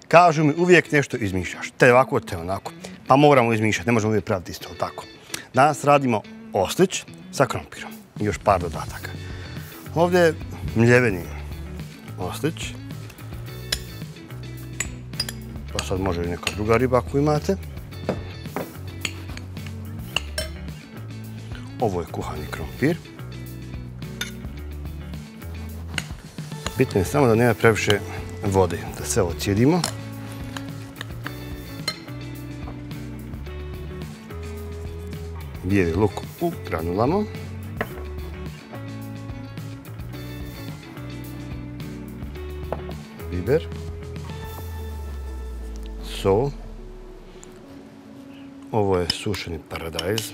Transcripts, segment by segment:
Kažu mi uvijek nešto izmišljaš. Te ovako, te onako. Pa moramo izmišljati, ne možemo uvijek praviti isto, tako. Danas radimo oslić sa krompirom. I još par dodataka. Ovdje je mljeveni oslić. Pa sad može i neka druga riba ako imate. Ovo je kuhani krompir. Bitno je samo da nema previše vode, da sve ocijedimo. Bijeli luk u granulama. Biber. Sol. Ovo je sušeni paradajz.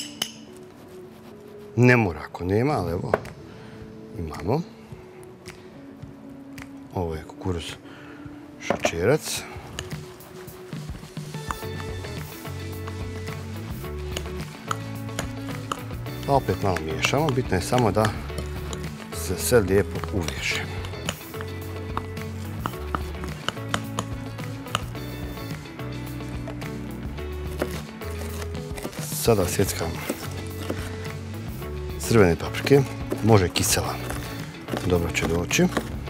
Ne mora ako nema, ali evo imamo. Ovo je kukuruz šećerac. Pa opet malo miješamo, bitno je samo da se sve lijepo uveže. Sada sjeckam crvene paprike, može kisela, dobro će doći.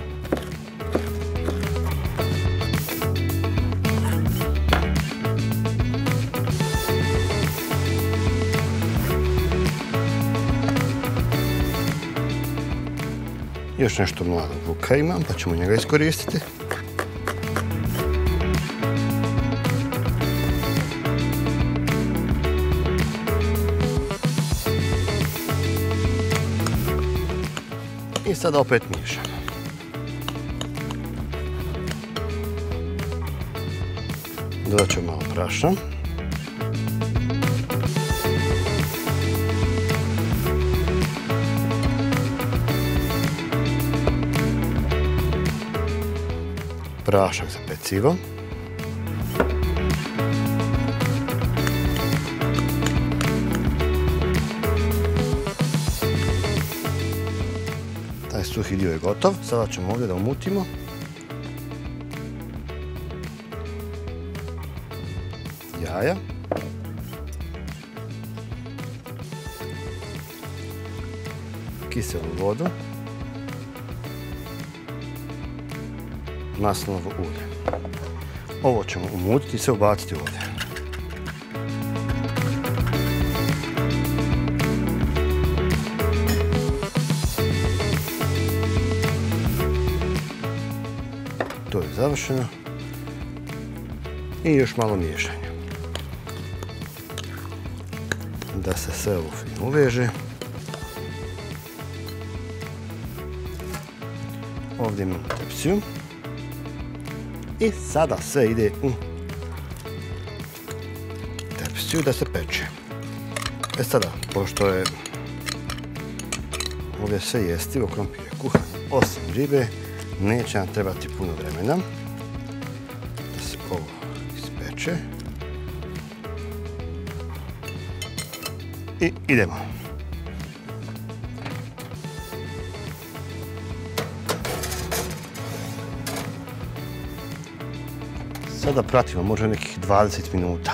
Još nešto mladog luka imam, pa ćemo njega iskoristiti. I sada opet miješamo. Dodat ćemo malo brašna. Prašak za pecivo. Taj suhi dio je gotov. Sada ćemo ovdje da umutimo. Jaja. Kiselu vodu. Maslinovo ulje. Ovo ćemo umutiti i sve ubaciti ovdje. To je završeno. I još malo miješanja. Da se sve ovo fino uveže. Ovdje imamo tepsiju. I sada sve ide u tepsiju da se peče. Sada, pošto je ovdje sve jestivo, krompir je kuhan, osim ribe, neće nam trebati puno vremena da se ovo ispeče. I idemo. Sada pratimo možda nekih 20 minuta.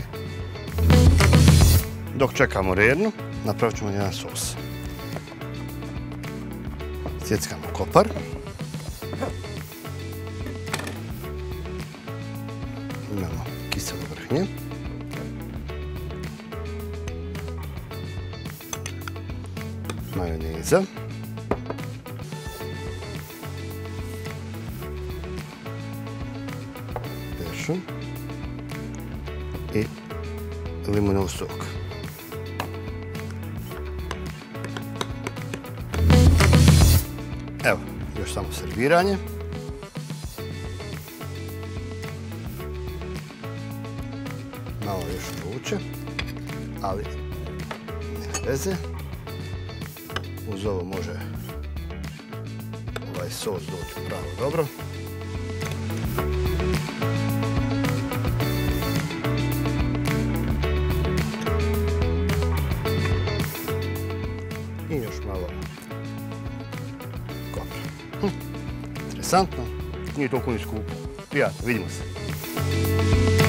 Dok čekamo rednu, napravit ćemo jedan sos. Sjeckamo kopar. Imamo kiselo vrhnje. Majoneza. Peršun. I limunov sok. Evo, još samo serviranje. Malo još vruće, ali nema veze. Uz ovo može ovaj sos doći pravo dobro. I još malo kopra. Interesantno. nije toliko ni skupo. Prijatno, vidimo se.